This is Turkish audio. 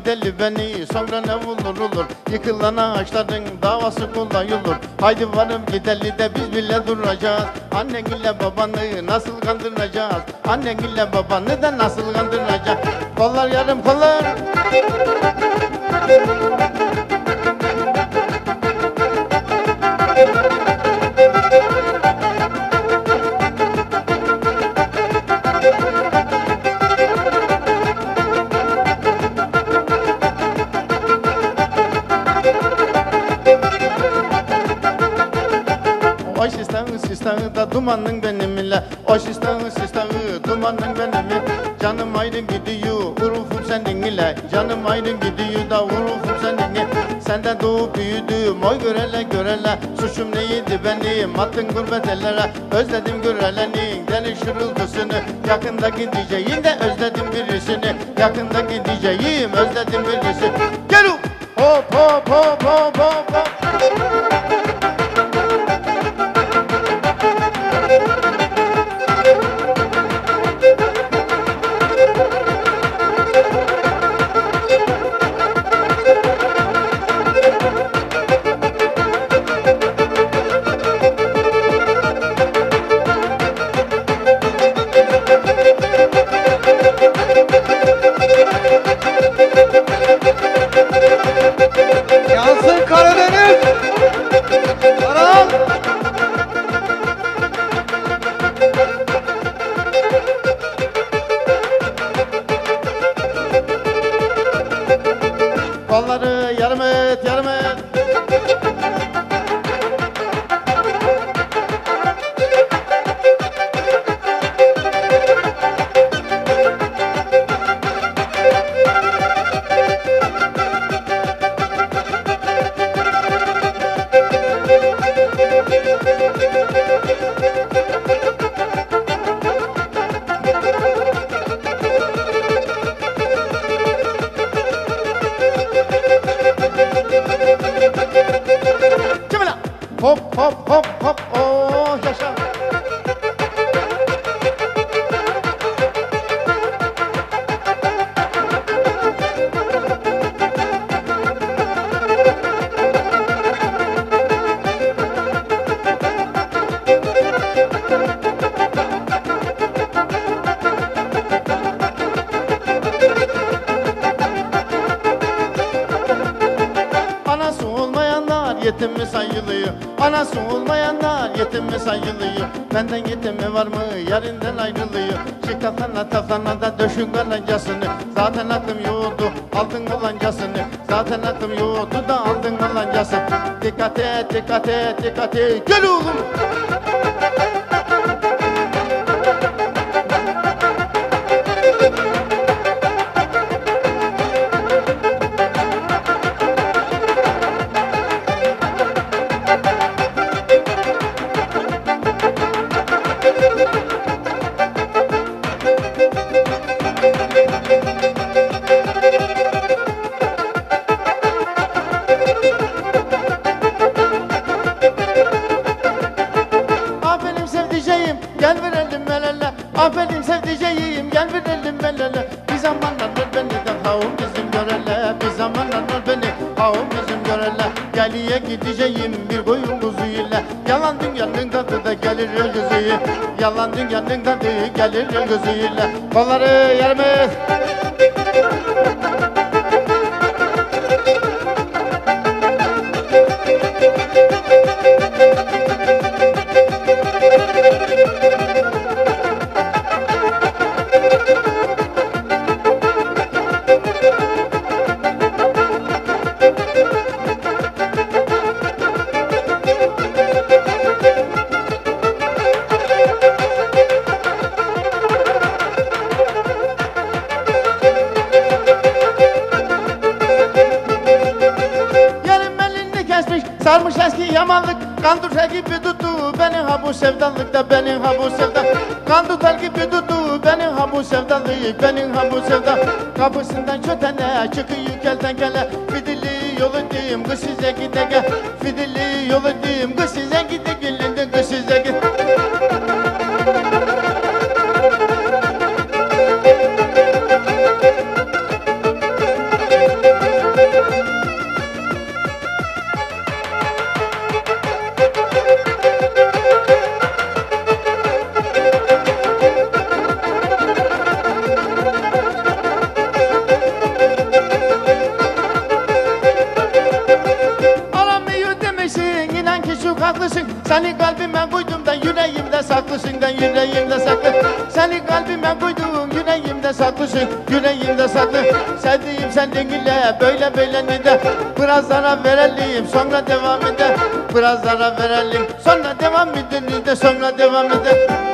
gideli beni, sonra ne olur. Yıkılan ağaçların davası kolay olur. Haydi varım gideli de biz bile duracağız. Annenle babanı nasıl kandıracağız? Annenle babanı da nasıl kandıracağız? Kollar yarım kollar. O şistanı da dumanın benimle. O şistanı dumanın benimle. Canım ayrı gidiyor urufum seninle. Canım ayrı gidiyor da urufum seninle. Senden doğup büyüdüm oy görele. Suçum neydi benim attın gurbet ellere. Özledim görelenin deniz şırıltısını. Yakında gideceğim de özledim birisini. Yakında gideceğim özledim birisini. Gel hop hop hop hop hop hop. Yansın Karadeniz! Karal! Kolları yarım et. Hop hop hop hop, oh yaşa. Anası olmayanlar yetim mi sayılıyor? Anası olmayanlar yetim mi sayılıyor? Benden yetim mi var mı yerinden ayrılıyor? Çık taflana da döşün kalancasını. Zaten aklım yoktu aldın kalancasını. Zaten aklım yoktu da aldın kalancasını. Dikkat et gel oğlum. Gel verelim el ele. Aferin sevdiceğim gel verelim el ele. Bir zamanlar beni de havum bizim görele. Bir zamanlar beni havum bizim görele. Geliye gideceğim bir koyun kuzu ile. Yalan dünyanın tadı da gelir el gözüyle. Yalan dünyanın tadı gelir el gözüyle. Kolları yerime. Sarmış eski yamanlık, kan tutar gibi tuttu beni ha bu sevdalık beni ha bu sevda. Kan tutar gibi tuttu beni ha bu sevdalık beni ha bu sevda. Kapısından çötene çıkıyor kelden kele. Fidili yol edeyim kız size gidege. Fidili yol edeyim kız size gidege. Kız size gidege. Seni kalbime koydum da yüreğimde saklısın da yüreğimde saklı. Seni kalbime koydum yüreğimde saklısın, yüreğimde saklı. Sevdiğim sendin ile böyle böyle nide. Biraz ara verelim sonra devam eder. Biraz ara verelim sonra devam eder, nide sonra devam eder.